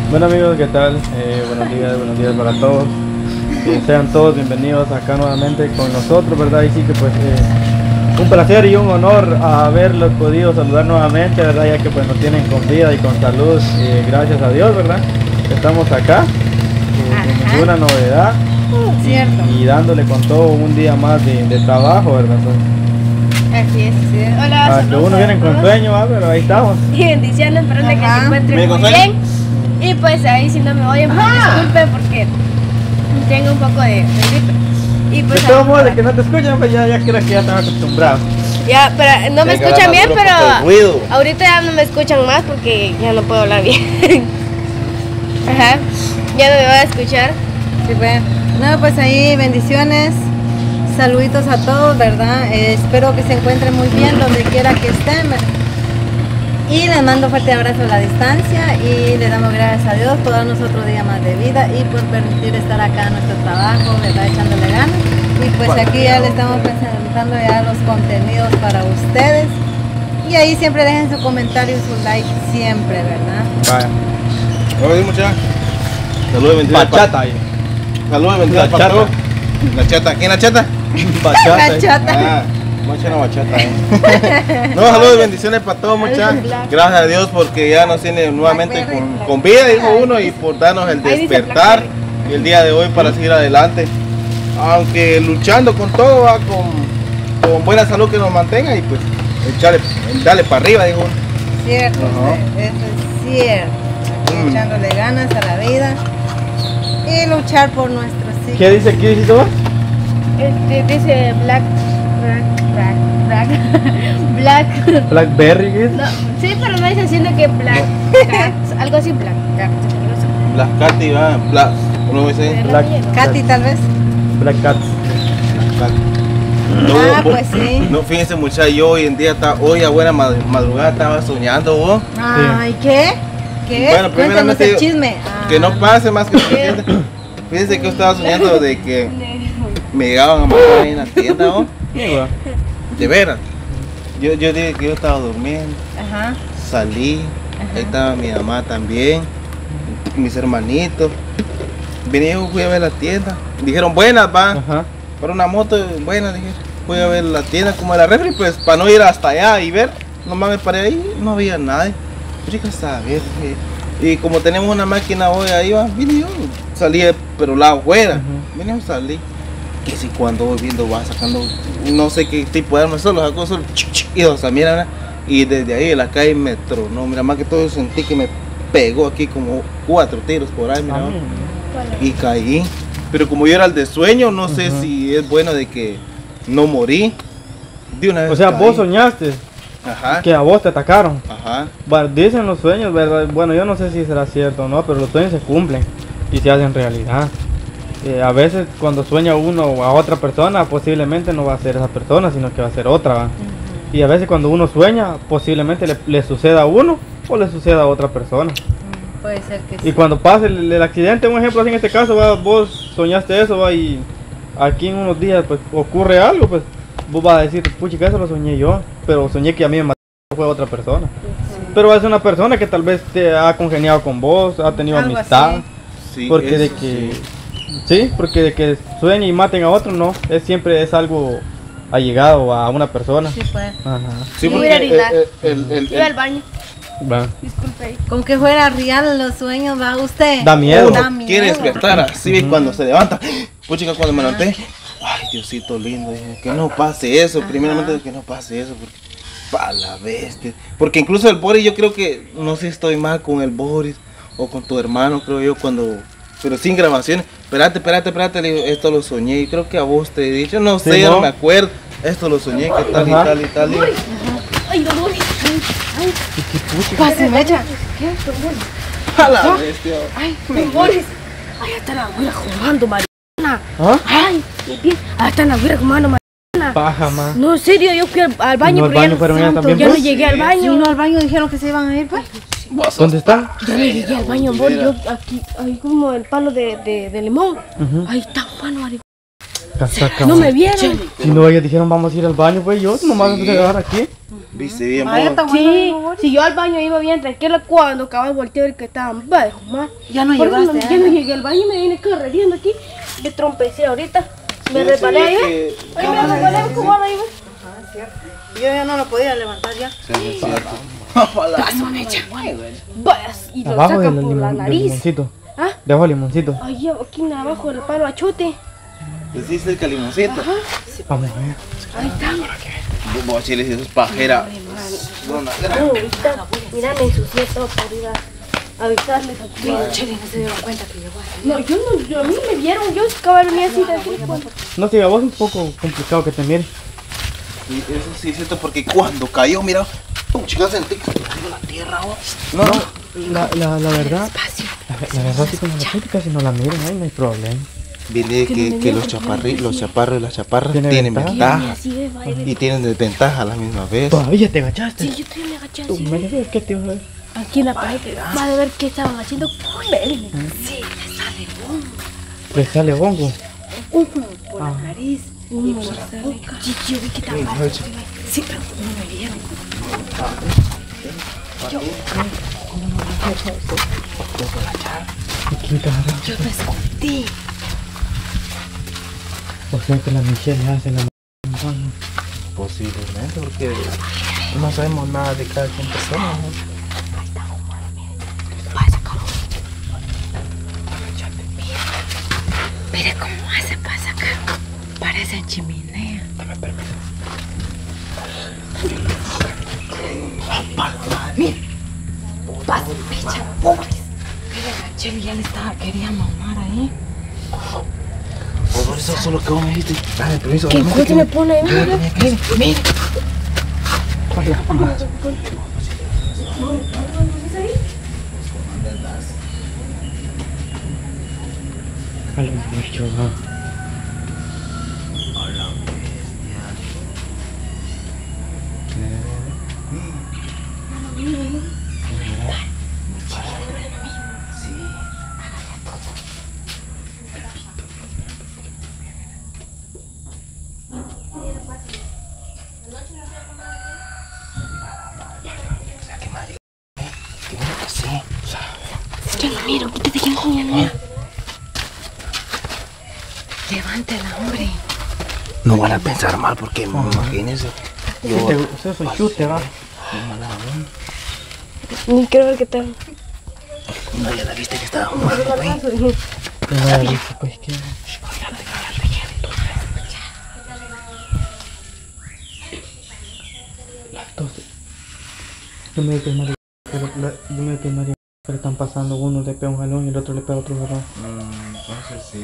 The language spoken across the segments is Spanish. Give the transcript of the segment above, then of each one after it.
Bueno amigos, ¿qué tal? Buenos días para todos. Sean todos bienvenidos acá nuevamente con nosotros, ¿verdad? Y sí que pues un placer y un honor haberlos podido saludar nuevamente, ¿verdad? Ya que pues nos tienen con vida y con salud, gracias a Dios, ¿verdad? Estamos acá, sin ninguna novedad. Cierto. Y dándole con todo un día más de trabajo, ¿verdad? Así es, así es. Hola, Que uno viene con sueño, pero ahí estamos. Y bendiciones, esperando que se encuentren muy bien. Y pues ahí si no me oyen, pues disculpen porque tengo un poco de gripe. Y pues de todos modos, de que no te escuchan, pues ya creo que ya están acostumbrados. ya, pero no me escuchan bien, pero ahorita ya no me escuchan más porque ya no puedo hablar bien. Ajá, ya no me van a escuchar. Sí, bueno. No, pues ahí bendiciones, saluditos a todos, ¿verdad? Espero que se encuentren muy bien donde quiera que estén. Y les mando un fuerte abrazo a la distancia y le damos gracias a Dios por darnos otro día más de vida y por permitir estar acá en nuestro trabajo, ¿verdad? Echándole ganas. Y pues aquí ya le estamos presentando ya los contenidos para ustedes. Y ahí siempre dejen su comentario y su like siempre, ¿verdad? Vaya. Hola, muchachos. Saludos, bendiciones. Bachata ahí. Saludos, bendiciones para todos. La chata. ¿Quién es la chata? Bachata. La chata. Ah, mucha una bachata. No, saludos, bendiciones para todos, muchachos. Gracias a Dios porque ya nos tiene nuevamente con vida, dijo uno, y por darnos el despertar y el día de hoy para seguir adelante. Aunque luchando con todo, va, con buena salud que nos mantenga y pues dale para arriba, dijo uno. Cierto, eso es cierto. Echándole ganas a la vida y luchar por nuestros hijos. ¿Qué dice aquí, dice vos? Dice Blackberry, ¿qué es? No, sí, pero no dice haciendo que Black Cats, algo así, Black Cats. Las Katy, va, ¿cómo dice? Katy, tal vez. Black Cats. No, pues sí. No, fíjense, muchachos, yo hoy en día, hoy a buena madrugada estaba soñando, vos. Ay, ¿qué? ¿Qué? Bueno, Cuéntanos el chisme. Que no pase más que fíjense que yo estaba soñando de que me llegaban a matar ahí en la tienda, ¿no? De veras. Yo dije que yo estaba durmiendo. Ajá. Salí. Ahí estaba mi mamá también. Mis hermanitos. Vine yo, fui a ver la tienda. Dijeron, buenas, va. Ajá. Para una moto, buena, dije. Fui a ver la tienda como era refri, pues para no ir hasta allá y ver. Nomás me paré ahí, no había nadie. Chicas, a ver. Y como tenemos una máquina hoy ahí, va, vine yo. Salí, pero la afuera. Vine yo, salí. Que si cuando voy viendo va sacando, no sé qué tipo de arma, solo sacó solo y o sea, mira, y desde ahí de la calle me tronó, mira, más que todo sentí que me pegó aquí como 4 tiros por ahí, mira, y caí, pero como yo era el de sueño, no sé si es bueno de que no morí, de una vez. O sea, caí. vos soñaste que a vos te atacaron. Ajá. Bueno, dicen los sueños, ¿verdad? Bueno, yo no sé si será cierto o no, pero los sueños se cumplen y se hacen realidad. A veces cuando sueña uno a otra persona, posiblemente no va a ser esa persona, sino que va a ser otra, ¿va? Y a veces cuando uno sueña, posiblemente le suceda a uno o le suceda a otra persona. Puede ser que sí. Y cuando pase el accidente, un ejemplo así en este caso, ¿va? Vos soñaste eso, ¿va? Y aquí en unos días pues ocurre algo, pues vos vas a decir, puchica, eso lo soñé yo, pero soñé que a mí me mató, fue otra persona. Pero va a ser una persona que tal vez te ha congeniado con vos, ha tenido Algo amistad, Sí, porque de eso que... sí. Sí, porque de que sueñen y maten a otro, no, siempre es algo allegado a una persona. Sí, pues. Ajá. Sí, Voy a orinar. Iba al el, baño. Va. Disculpe. Con que fuera real los sueños, ¿va usted? Da miedo. Da uno quiere despertar así, y cuando se levanta, puchica, cuando me levanté, ay, Diosito lindo, dije, que no pase eso, primeramente que no pase eso, porque pa' la bestia, porque incluso el Boris, yo creo que, no sé si estoy mal con el Boris, o con tu hermano, creo yo, pero sin grabaciones, espérate, le digo, esto lo soñé, y creo que a vos te he dicho, no sé, Sí, ya no ¿no? me acuerdo, esto lo soñé, que tal Ajá. y tal, digo, Ay, don Boris. Pase, mecha. ¿Qué? Don Boris. a la bestia. Ay, don Boris. Ay, está la güera jugando, mariana. ¿Ah? Ay, mi pie. Ahí está la güera jugando, mariana. Paja, más. No, en serio, yo fui al baño, No, al pero ya baño fueron ellas también, ya no pues. llegué al Sí, baño. no, al baño dijeron que se iban a ir, pues. ¿Dónde está? Ya no llegué al baño, Boris. Yo aquí, ahí como el palo de limón. Ahí está, mano, marico. No me vieron. Si no, ellos dijeron vamos a ir al baño, pues yo nomás me puse a agarrar aquí. Viste bien, Sí, si yo al baño iba bien tranquilo, cuando acababa de voltear el que estaban bajo, más. Ya no Por eso llegaste. ya no llegué al baño y me vine corriendo aquí. Me trompecé ahorita. Me reparé ahí. Ay, me reparé como ahora iba. Yo ya no lo podía levantar ya. Vayas, y lo Abajo sacan del por la nariz. limoncito. ¿Ah? Debajo del limoncito. Ay, aquí abajo del palo achote. ¿Decís el calimoncito? Vamos a ver. Ahí está. Vos chiles y esos pajeras. No, ahorita, mira, me ensucié todo por ir a avisarles aquí. Cheli, no se dieron cuenta que llegó así. No, a mí me vieron, yo acababa de venir así de aquí. No sé, a vos es un poco complicado que te mire. Y eso sí es cierto porque cuando cayó, mira, chicas sentí que cayó la tierra, ¿no? No, la verdad, la verdad sí como la crítica si no la miran, ahí no hay problema. Viene que los chaparros y las chaparras Tiene tienen ventaja. ventaja y tienen desventaja a la misma vez. Todavía te agachaste. Sí, yo también me agaché Tú así. me dices que te ibas a ver. Aquí en la pared, vas a ver qué estaban haciendo. Miren. Sí, me sale Le sale hongo. por la nariz y por la boca. Sí, yo vi que estaban. Sí, pero no me vieron. ¿Quién te agarró? Yo me escondí. O sea que la Michelle hace la Posiblemente porque no sabemos nada de cada quien persona, ¿no? Mire cómo hace para sacar. Parece chimenea. Dame permiso. Mira. Pasa, picha. Mira, la Cheli ya le quería mamar ahí. Por eso solo que vos me dijiste. Dame permiso. ¿Qué cosa me pone ahí? Mira. Mira. A lo mucho, ¿no? Yo no miro, ¿qué te digo? Levántela, hombre. No van a pensar mal porque imagínense. Usted soy chute, va. Ni quiero ver qué tal. No, ya la viste que estaba jugando, güey. Pero ya dice, pues que... Las 12. Yo me digo que María, pero están pasando, uno le pega un jalón y el otro le pega otro jalón. Entonces sí.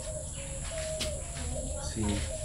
Sí.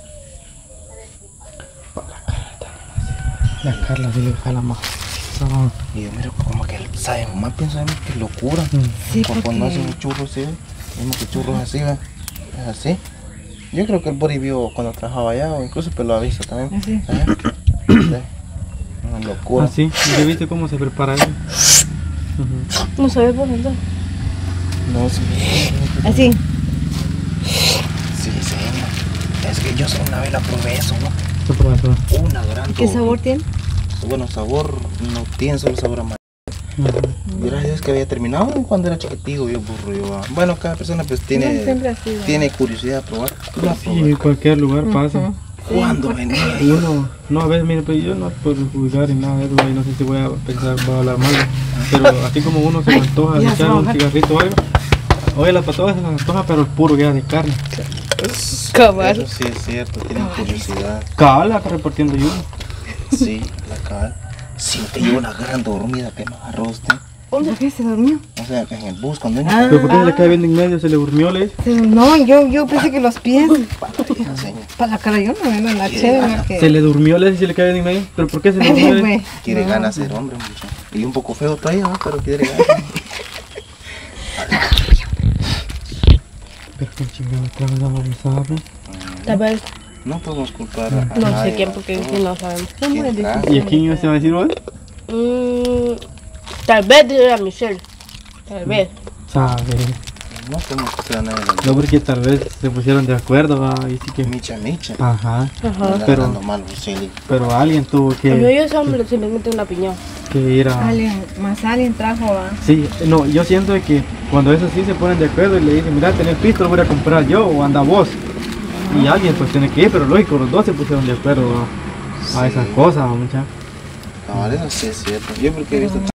La Carla sí le jala más. No. Y yo miro como que sabe, más pensamos que es locura. Sí, Cuando hace porque... un churro así, vemos que churros así, ¿ve? Es así. Yo creo que el Bori vio cuando trabajaba allá, o incluso pues lo ha visto también. Sí. Sí. Una locura. Ah, sí. ¿Ya viste cómo se prepara eso? No sabes por dónde. No, sí. Así. Sí, sí. Es que yo una vez la probé eso, ¿no? ¿Qué prueba todo? Una gran. ¿Qué sabor tiene? Bueno, sabor no tiene, solo sabor amarillo. Gracias a Dios que había terminado cuando era chiquitico, yo burro, yo. Bueno, cada persona pues No, siempre tiene, así, ¿no? tiene curiosidad de probar. Sí, en cualquier lugar pasa. ¿Cuándo venía? Y uno, no, a veces, mire, pues yo no por juzgar ni nada de eso, y no sé si voy a pensar, voy a hablar mal, pero así como uno se le antoja de ya se echar va a un bajar. cigarrito o algo, oye, las patadas se les antoja, pero el puro ya de carne. Cabal. Eso sí es cierto, tienen curiosidad. Cabal, acá repartiendo yo. Sí, la cabal. Sí, te llevo una gran dormida que me agarró usted. ¿Por qué se durmió? O sea, en el bus cuando ¿Pero por qué se le cae viendo en medio? ¿Se le durmió, le dice? No, yo pensé que los pies. enseña. Para la cara yo no me la chévere. Se le durmió, le dice, se le cae viendo en medio. ¿Pero por qué se le durmió? le dice? Quiere ganas de ser hombre, mucho. Y un poco feo todavía, ¿no? Pero quiere ganas. Pero qué chingado, otra vez vamos a besarlo. Tal vez, No podemos culpar a no nadie, sé quién, porque ¿no? no sabemos. ¿Quién trajo? ¿Y a quién iba a decir hoy? Tal vez de la Michelle. Tal vez. Sabe. No conozco a nadie. No, porque tal vez se pusieron de acuerdo, ¿va? Y sí que... Micha. Ajá. Pero alguien tuvo A mí ellos hombres se les mete una piñón. que ir a... Alguien trajo, va. Sí, no, yo siento que cuando eso sí se ponen de acuerdo y le dicen, mira, tenés pisto, lo voy a comprar yo o anda vos. Y alguien pues tiene que ir, pero lógico, los dos se pusieron de acuerdo a esas cosas, muchachos. No, eso sí es cierto. Yo porque he visto